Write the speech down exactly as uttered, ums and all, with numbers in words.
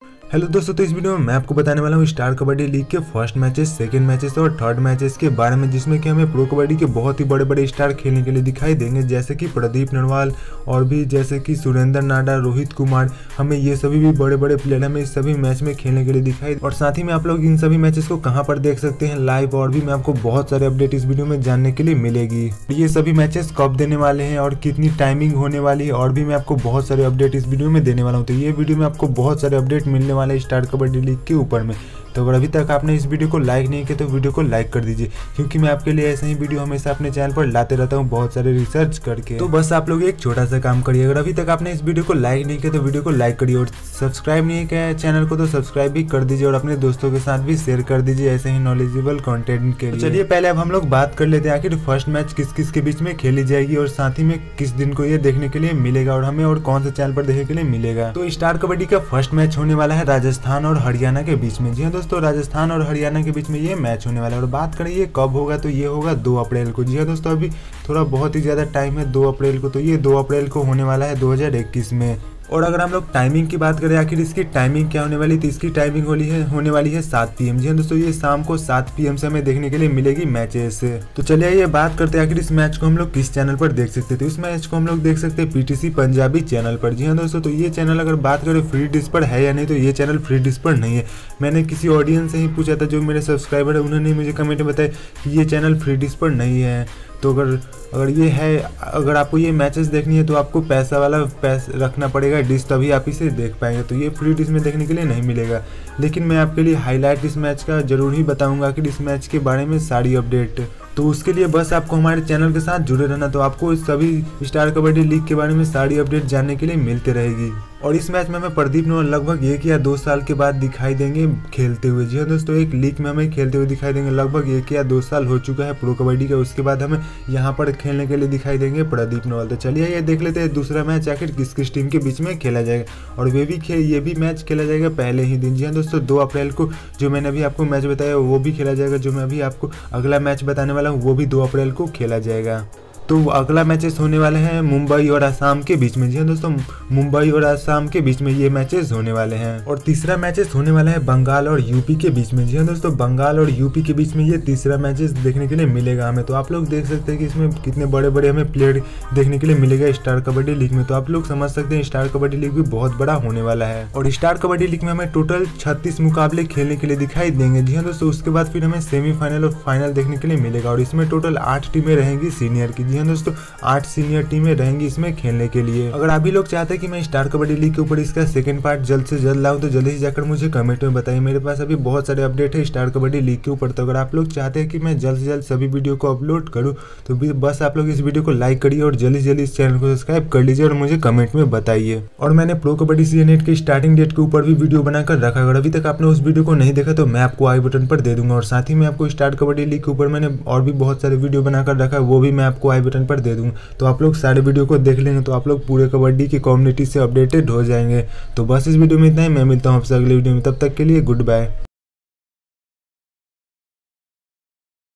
Hello दोस्तों, तो इस वीडियो में मैं आपको बताने वाला हूँ स्टार कबड्डी लीग के फर्स्ट मैचेस, सेकंड मैचेस और थर्ड मैचेस के बारे में, जिसमें कि हमें प्रो कबड्डी के बहुत ही बड़े बड़े स्टार खेलने के लिए दिखाई देंगे, जैसे कि प्रदीप नरवाल और भी जैसे कि सुरेंद्र नाडा, रोहित कुमार। हमें ये सभी भी बड़े बड़े प्लेयर हमें इस सभी मैच में खेलने के लिए दिखाई। और साथ ही में आप लोग इन सभी मैचेस को कहाँ पर देख सकते हैं लाइव, और भी मैं आपको बहुत सारे अपडेट इस वीडियो में जानने के लिए मिलेगी। ये सभी मैचेस कब देने वाले हैं और कितनी टाइमिंग होने वाली है, और भी मैं आपको बहुत सारे अपडेट इस वीडियो में देने वाला हूँ। तो ये वीडियो में आपको बहुत सारे अपडेट मिलने वाले हैं स्टार कबड्डी लीग के ऊपर में। तो अगर अभी तक आपने इस वीडियो को लाइक नहीं किया तो वीडियो को लाइक कर दीजिए, क्योंकि मैं आपके लिए ऐसे ही वीडियो हमेशा अपने चैनल पर लाते रहता हूँ बहुत सारे रिसर्च करके। तो बस आप लोग एक छोटा सा काम करिए, अगर अभी तक आपने इस वीडियो को लाइक नहीं किया तो वीडियो को लाइक करिए, और सब्सक्राइब नहीं किया है चैनल को तो सब्सक्राइब भी कर दीजिए, और अपने दोस्तों के साथ भी शेयर कर दीजिए ऐसे ही नॉलेजेबल कंटेंट के लिए। चलिए पहले अब हम लोग बात कर लेते हैं आखिर फर्स्ट मैच किस किस के बीच में खेली जाएगी, और साथ ही में किस दिन को ये देखने के लिए मिलेगा, और हमें और कौन से चैनल पर देखने के लिए मिलेगा। तो स्टार कबड्डी का फर्स्ट मैच होने वाला है राजस्थान और हरियाणा के बीच में। जी हाँ दोस्तों, राजस्थान और हरियाणा के बीच में ये मैच होने वाला है। और बात करें ये कब होगा, तो ये होगा दो अप्रैल को। जी हाँ दोस्तों, अभी थोड़ा बहुत ही ज़्यादा टाइम है, दो अप्रैल को। तो ये दो अप्रैल को होने वाला है दो हज़ार इक्कीस में। और अगर हम लोग टाइमिंग की बात करें आखिर इसकी टाइमिंग क्या होने वाली, तो इसकी टाइमिंग होली है होने वाली है सात पी एम। जी हाँ दोस्तों, ये शाम को सात पी एम से हमें देखने के लिए मिलेगी मैचेस। तो चलिए ये बात करते हैं आखिर इस मैच को हम लोग किस चैनल पर देख सकते थे। इस मैच को हम लोग देख सकते हैं पीटीसी पंजाबी चैनल पर। जी हाँ दोस्तों, तो ये चैनल अगर बात करें फ्री डिश पर है या नहीं, तो ये चैनल फ्री डिश पर नहीं है। मैंने किसी ऑडियंस से ही पूछा था, जो मेरे सब्सक्राइबर है, उन्होंने मुझे कमेंट में बताया कि ये चैनल फ्री डिश पर नहीं है। तो अगर अगर ये है, अगर आपको ये मैचेस देखनी है तो आपको पैसा वाला पैसा रखना पड़ेगा डिश, तभी आप इसे देख पाएंगे। तो ये फ्री डिश में देखने के लिए नहीं मिलेगा। लेकिन मैं आपके लिए हाईलाइट इस मैच का जरूर ही बताऊंगा कि इस मैच के बारे में सारी अपडेट। तो उसके लिए बस आपको हमारे चैनल के साथ जुड़े रहना, तो आपको सभी स्टार कबड्डी लीग के बारे में सारी अपडेट जानने के लिए मिलते रहेगी। और इस मैच में हमें प्रदीप नरवाल लगभग एक या दो साल के बाद दिखाई देंगे खेलते हुए। जी हाँ दोस्तों, एक लीग में हमें खेलते हुए दिखाई देंगे। लगभग एक या दो साल हो चुका है प्रो कबड्डी का, उसके बाद हमें यहाँ पर खेलने के लिए दिखाई देंगे प्रदीप नरवाल। तो चलिए ये देख लेते हैं दूसरा मैच आखिर किस किस टीम के बीच में खेला जाएगा, और वे भी खेल ये भी मैच खेला जाएगा पहले ही दिन। जी हाँ दोस्तों, दो अप्रैल को जो मैंने अभी आपको मैच बताया वो भी खेला जाएगा। जो मैं अभी आपको अगला मैच बताने वाला हूँ वो भी दो अप्रैल को खेला जाएगा। तो अगला मैचेस होने वाले हैं मुंबई और असम के बीच में। जी हाँ दोस्तों, मुंबई और असम के बीच में ये मैचेस होने वाले हैं। और तीसरा मैचेस होने वाला है बंगाल और यूपी के बीच में। जी हाँ दोस्तों, बंगाल और यूपी के बीच में ये तीसरा मैचेस देखने के लिए मिलेगा हमें। तो आप लोग देख सकते हैं कि इसमें कितने बड़े बड़े हमें प्लेयर देखने के लिए मिलेगा स्टार कबड्डी लीग में। तो आप लोग समझ सकते हैं स्टार कबड्डी लीग भी बहुत बड़ा होने वाला है। और स्टार कबड्डी लीग में हमें टोटल छत्तीस मुकाबले खेलने के लिए दिखाई देंगे। जी हाँ दोस्तों, उसके बाद फिर हमें सेमीफाइनल और फाइनल देखने के लिए मिलेगा। और इसमें टोटल आठ टीमें रहेंगी सीनियर की। जी हाँ दोस्तों, आठ सीनियर टीमें रहेंगी इसमें खेलने के लिए। अगर आप भी लोग चाहते हैं कि मैं स्टार कबड्डी लीग के ऊपर इसका सेकंड पार्ट जल्द से जल्द लाऊं, तो जल्दी से जाकर मुझे कमेंट में बताइए। मेरे पास अभी बहुत सारे अपडेट है स्टार कबड्डी लीग के ऊपर। तो अगर आप लोग चाहते हैं कि मैं जल्द से जल्द सभी वीडियो को अपलोड करूं, तो बस आप लोग इस वीडियो को लाइक करिए और जल्दी से जल्दी इस चैनल को सब्सक्राइब कर लीजिए और मुझे कमेंट में बताइए। और मैंने प्रो कबड्डी सीजन एट की स्टार्टिंग डेट के ऊपर भी वीडियो बनाकर रखा। अगर अभी तक आपने उस वीडियो को नहीं देखा तो मैं आपको आई बटन पर दे दूंगा। और साथ ही में आपको स्टार कबड्डी लीग के ऊपर मैंने और भी बहुत सारे वीडियो बनाकर रखा है, वो भी मैं आपको आई बटन पर दे दूंगा। तो आप लोग सारे वीडियो को देख लेंगे तो आप लोग पूरे कबड्डी की कम्युनिटी से अपडेटेड हो जाएंगे। तो बस इस वीडियो में इतना ही। मैं मिलता हूँ आपसे अगले वीडियो में, तब तक के लिए गुड बाय।